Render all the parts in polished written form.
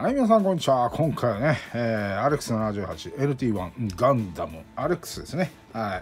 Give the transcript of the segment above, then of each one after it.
はい、皆さんこんにちは。今回はね、アレックス 78LT1 ガンダムアレックスですね。はい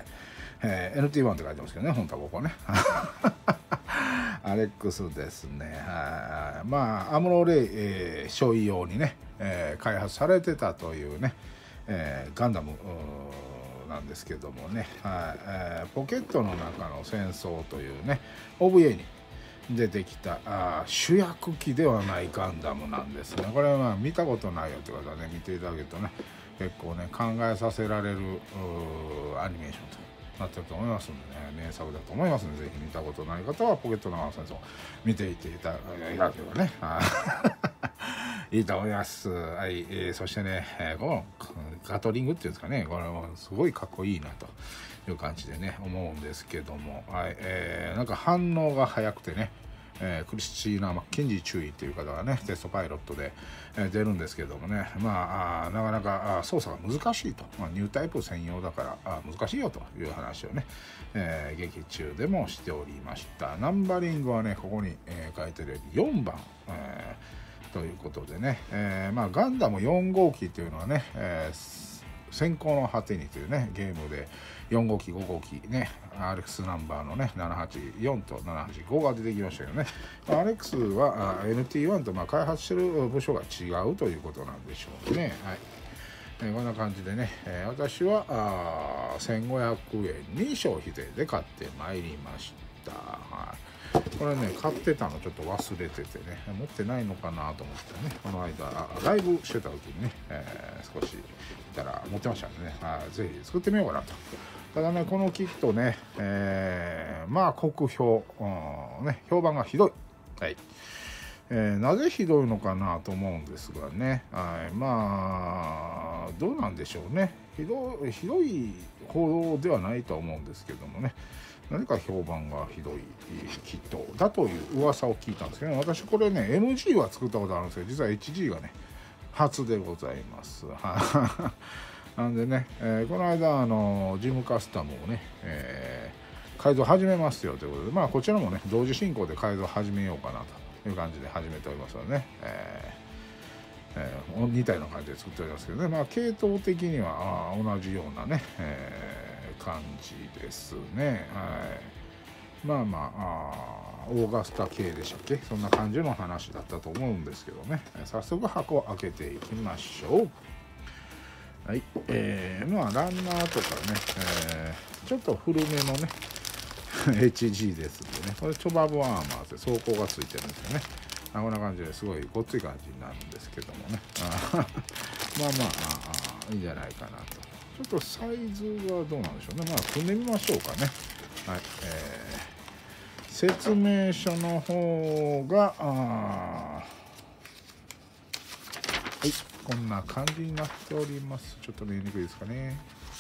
、LT1 って書いてますけどね、本当はここね。アレックスですね。はい、まあアムロレイ、少尉用にね、開発されてたというね、ガンダムなんですけどもね、はい、ポケットの中の戦争というね OVA に出てきた主役機ではないガンダムなんですね。これはまあ見たことないよって方はね見ていただけるとね結構ね考えさせられるアニメーションとなってると思いますんでね、名作だと思いますので、ぜひ見たことない方はポケットの戦争見ていていただければねいいと思います。はい、そしてね、このガトリングっていうんですかね、これもすごいかっこいいなという感じでね思うんですけども、はい、なんか反応が早くてね、クリスチーナ・マッケンジー注意っていう方がねテストパイロットで、出るんですけどもね、まあなかなか操作が難しいと、ニュータイプ専用だから難しいよという話をね、劇中でもしておりました。ナンバリングはねここに、書いてるように4番、ということでね、まあガンダム4号機っていうのはね、閃光の果てにというねゲームで4号機5号機ねアレックスナンバーのね784と785が出てきましたけどね、アレックスは NT1 と開発してる部署が違うということなんでしょうね。はい、こんな感じでね、私は1500円に消費税で買ってまいりました。はい、これね買ってたのちょっと忘れててね持ってないのかなと思ってね、この間ライブしてた時にね、少し見たら持ってましたんでね、ぜひ作ってみようかなと。ただねこのキットね、まあ酷評、ね、評判がひどい。はい、なぜひどいのかなと思うんですがね、はい、まあどうなんでしょうね。ひどいほどではないと思うんですけどもね、何か評判がひどいキットだという噂を聞いたんですけど、ね、私これね MG は作ったことあるんですけど、実は HG がね初でございます。なんでね、この間ジムカスタムをね、改造始めますよということで、まあこちらもね同時進行で改造始めようかなという感じで始めておりますのでね、似たような感じで作っておりますけどね、まあ系統的には同じようなね、感じですね。はい、まあまあオーガスタ系でしたっけ、そんな感じの話だったと思うんですけどね、早速箱を開けていきましょう。はい、まあランナーとかね、ちょっと古めのねHG ですんでね、これチョバブアーマーって装甲がついてるんですよね。こんな感じですごいごっつい感じになるんですけどもねまあいいんじゃないかなと。ちょっとサイズはどうなんでしょうね。まあ組んでみましょうかね。はい、説明書の方がはい、こんな感じになっております。ちょっと見えにくいですかね。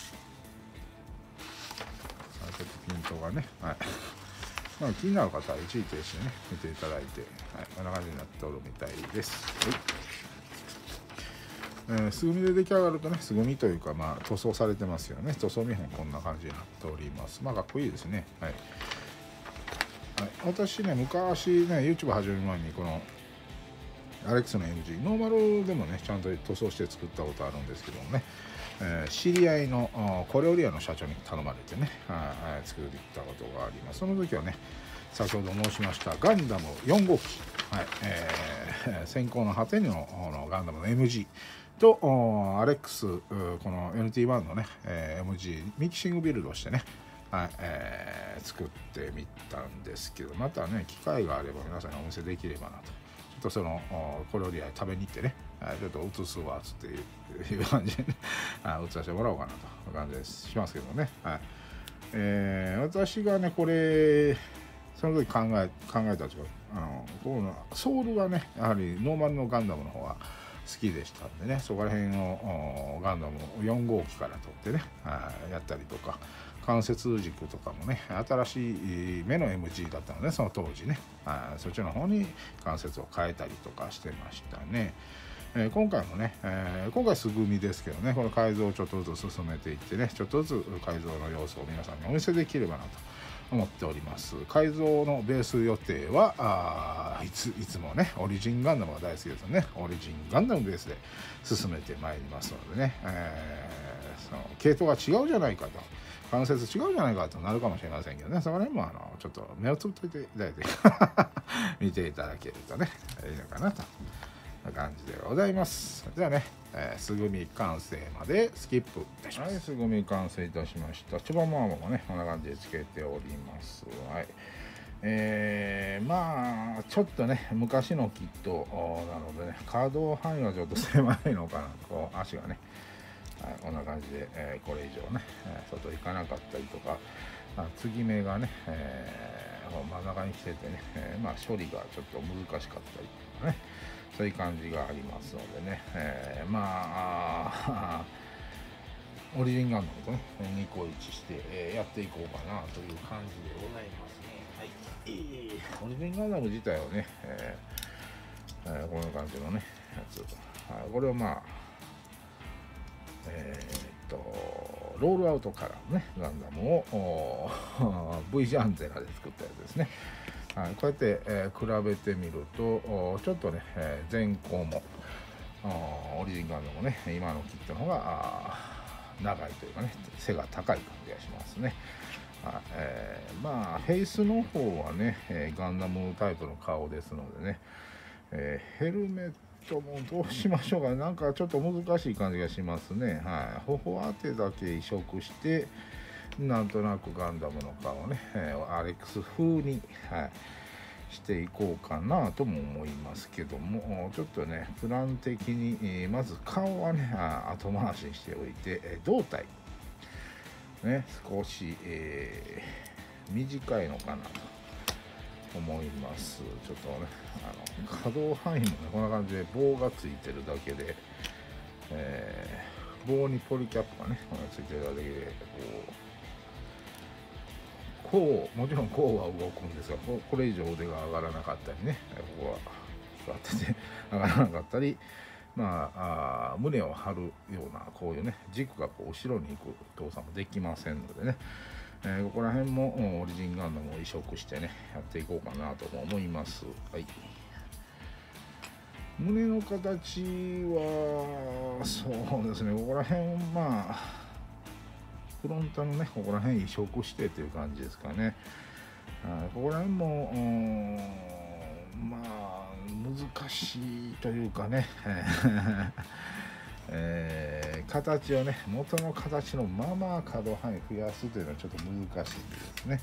ちょっとピントがね、はい、まあ気になる方は一時停止でね見ていただいて、はい、こんな感じになっておるみたいです。はい、素組みで出来上がるとね、素組みというかまあ塗装されてますよね。塗装見本こんな感じになっております。まあかっこいいですね。はい、はい、私ね昔ね YouTube 始める前にこのアレックスの MG ノーマルでもねちゃんと塗装して作ったことあるんですけどもね、知り合いのコレオリアの社長に頼まれてね、作っていったことがあります。その時はね先ほど申しましたガンダム4号機、はい、閃光の果てのガンダムの MG とアレックスこの NT1 のね、MG ミキシングビルドをしてね、はい、作ってみたんですけど、またね機会があれば皆さんにお見せできればなと。ちょっとそのコレオリア食べに行ってね、ちょっと映すわつっていう感じでね映させてもらおうかなという感じでしますけどね。はい、私がねこれその時考えたんですけど、このソウルがねやはりノーマルのガンダムの方が好きでしたんでね、そこら辺のガンダムを4号機から取ってねやったりとか、関節軸とかもね新しい目の MG だったのでその当時ねそっちの方に関節を変えたりとかしてましたね。今回もね、今回素組みですけどね、この改造をちょっとずつ進めていってね、ちょっとずつ改造の様子を皆さんにお見せできればな思っております。改造のベース予定はいつもねオリジンガンダムが大好きですよね。オリジンガンダムベースで進めてまいりますのでね、その系統が違うじゃないかと、関節違うじゃないかとなるかもしれませんけどね、そこら辺もちょっと目をつぶっといていただいて見ていただけるとねいいのかなという感じでございます。じゃあね、すぐみ完成までスキップいたします。はい、すぐみ完成いたしました。チョバマーモもねこんな感じでつけております。はい、まあちょっとね昔のキットなのでね可動範囲はちょっと狭いのかな、こう足がね、はい、こんな感じで、これ以上ね、外行かなかったりとか、継ぎ目がね、真ん中に来ててね、まあ処理がちょっと難しかったりとかね、そういう感じがありますのでね、まあオリジンガンダムとねニコイチして、やっていこうかなという感じでございますね。はい、オリジンガンダム自体はね、こんな感じのねやつ、これをまあロールアウトカラーのねガンダムをV ジャンゼラで作ったやつですね。はい、こうやって、比べてみるとちょっとね、前後もオリジンガンダムもね今のキットの方が長いというかね背が高い感じがしますね。まあフェイスの方はねガンダムタイプの顔ですのでね、ヘルメットもどうしましょうか、なんかちょっと難しい感じがしますね。はい、頬当てだけ移植してなんとなくガンダムの顔をね、アレックス風に、していこうかなとも思いますけども、ちょっとねプラン的に、まず顔はね後回しにしておいて、胴体ね少し、短いのかなと思います。ちょっとね可動範囲もねこんな感じで棒がついてるだけで、棒にポリキャップがねついてるだけでこうもちろんこうは動くんですが、これ以上腕が上がらなかったりね、ここは座ってて上がらなかったり、まあ胸を張るようなこういうね軸がこう後ろに行く動作もできませんのでね、ここら辺もオリジンガンダムを移植してねやっていこうかなと思います。はい、胸の形はそうですね、ここら辺まあフロントのねここら辺移植してという感じですかね。ここら辺もまあ難しいというかね、形をね元の形のまま可動範囲増やすというのはちょっと難しいですね。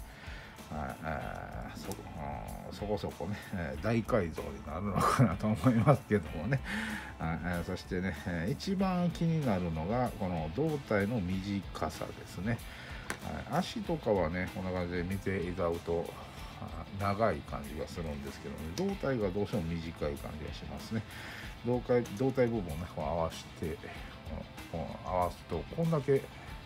そこそこね大改造になるのかなと思いますけどもね。そしてね一番気になるのがこの胴体の短さですね。足とかはねこんな感じで見ていただくと長い感じがするんですけどね、胴体がどうしても短い感じがしますね。胴体部分をね合わせて合わすとこんだけ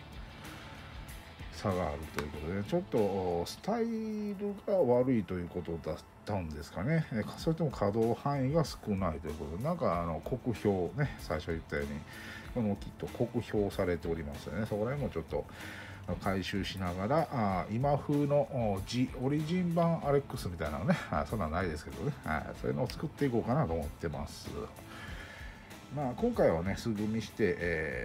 差があるということで、ちょっとスタイルが悪いということだったんですかね。それとも可動範囲が少ないということで、なんか酷評ね、最初言ったようにこのキット酷評されておりますよね。そこら辺もちょっと回収しながら今風のオリジン版アレックスみたいなのね、そんなんないですけどね、そういうのを作っていこうかなと思ってます。まあ今回はね素組みして、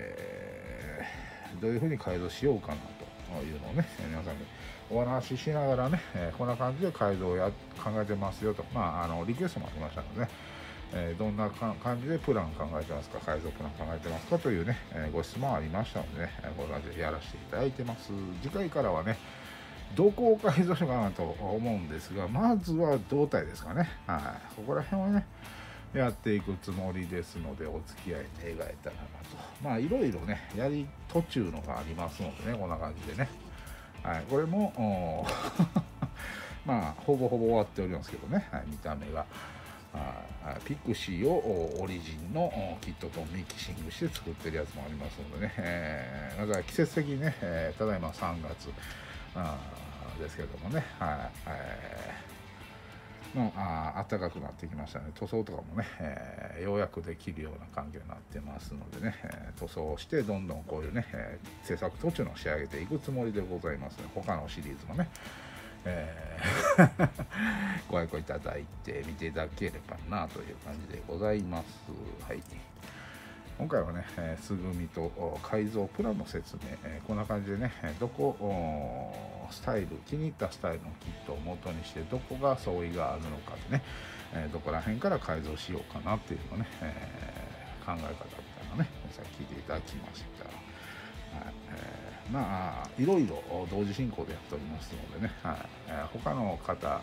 どういう風に改造しようかなというのをね皆さんにお話ししながらね、こんな感じで改造を考えてますよと、リクエストもありましたのでね、どんな感じでプラン考えてますか、改造プラン考えてますかというね、ご質問ありましたのでね、こんな感じでやらせていただいてます。次回からはねどこを改造しようかなと思うんですが、まずは胴体ですかね。ここら辺はねやっていくつもりですので、お付き合い願えたらなと。いろいろね途中のがありますのでね、こんな感じでね、これもほぼほぼ終わっておりますけどね、見た目がピクシーをオリジンのキットとミキシングして作ってるやつもありますのでね、まずは季節的にね、ただいま3月ですけどもね、暖かくなってきましたね。塗装とかもね、ようやくできるような環境になってますのでね、塗装をしてどんどんこういうね、制作途中の仕上げていくつもりでございますね。他のシリーズもね、 ご愛顧いただいて見ていただければなという感じでございます。はい、今回はね、素組みと改造プランの説明、こんな感じでね、どこスタイル気に入ったスタイルのキットを元にしてどこが相違があるのかでね、どこら辺から改造しようかなっていうのをね、考え方みたいなねさっき聞いていただきました。はい、まあいろいろ同時進行でやっておりますのでね、はい、他の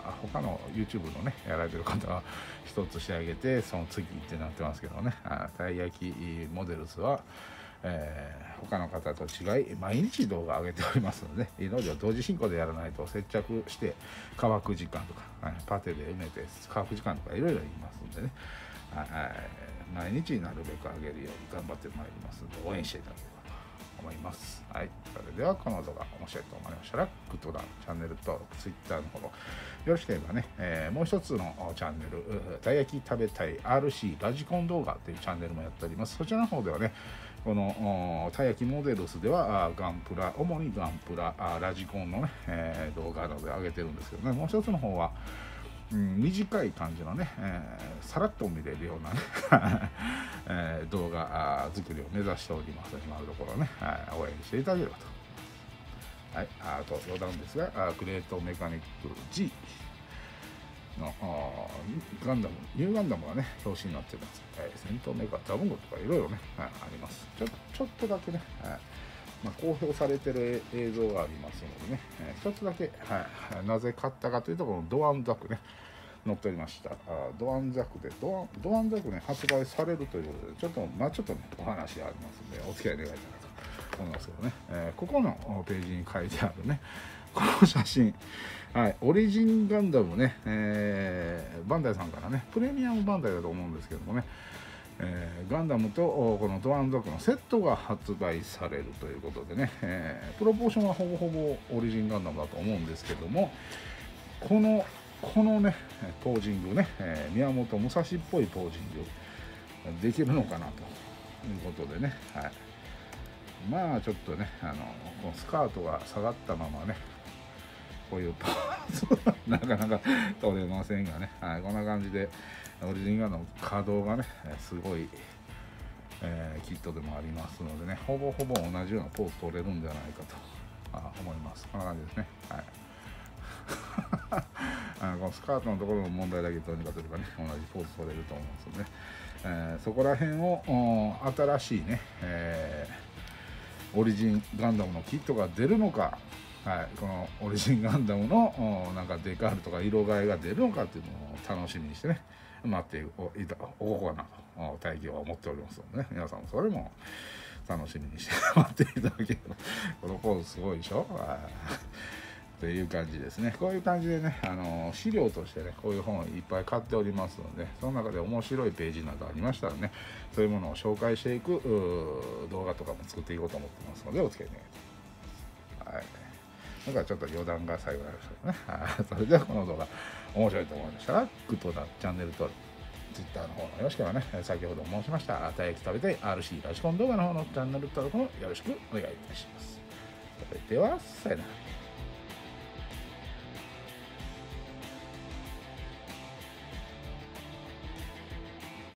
YouTube のねやられてる方は一つ仕上げてその次ってなってますけどね、たい焼きモデルズは、他の方と違い毎日動画上げておりますので、いろいろ同時進行でやらないと接着して乾く時間とか、パテで埋めて乾く時間とかいろいろ言いますんでね、毎日なるべく上げるように頑張ってまいりますので応援していただければと思います。はい、それではこの動画面白いと思いましたらグッドボタン、チャンネル登録、Twitter のフォローよろしければね、もう一つのチャンネルたい焼き食べたい RC ラジコン動画というチャンネルもやっております。そちらの方ではねこのたい焼きモデルスでは主にガンプララジコンのね、動画などで上げてるんですけどね、もう一つの方は短い感じのね、さらっと見れるようなね動画作りを目指しております。今のところね、応援していただければと。はい、あと余談ですが、グレートメカニック G のニューガンダムがね表紙になってます。戦闘メーカーザブンゴとかいろいろね、あります。ちょっとだけね、公表されてる映像がありますのでね、一つだけ、なぜ買ったかというとこのドアンザクね載っておりました。ドアンザクでドアンザクね発売されるということでちょっとねお話がありますのでお付き合い願いたいなと思いますけどね、ここのページに書いてあるねこの写真、オリジンガンダムね、バンダイさんからねプレミアムバンダイだと思うんですけどもね、ガンダムとこのドアンザクのセットが発売されるということでね、プロポーションはほぼほぼオリジンガンダムだと思うんですけども、このねポージングね、宮本武蔵っぽいポージングできるのかなということでね、まあちょっとねこのスカートが下がったままねこういうパーツなかなか取れませんがね、こんな感じでオリジンガンダムの稼働がねすごい、キットでもありますのでね、ほぼほぼ同じようなポーズ取れるんじゃないかと思います。こんな感じですね。このスカートのところの問題だけどうにかというかね同じポーズ取れると思うんですよね、そこら辺を新しいね、オリジンガンダムのキットが出るのか、このオリジンガンダムのなんかデカールとか色替えが出るのかっていうのを楽しみにしてね待っておこうかなと大義は思っておりますのでね、皆さんもそれも楽しみにして待っていただければこのポーズすごいでしょという感じですね。こういう感じでね、資料としてねこういう本をいっぱい買っておりますので、その中で面白いページなどありましたらねそういうものを紹介していく動画とかも作っていこうと思ってますのでお付き合い願いたいと思います。だからちょっと余談が最後になりましたね。それではこの動画面白いと思いましたらグッドボタン、チャンネル登録、Twitter の方のよろしければね先ほど申しましたたい焼き食べたい RC ラジコン動画の方のチャンネル登録もよろしくお願いいたします。それではさよなら。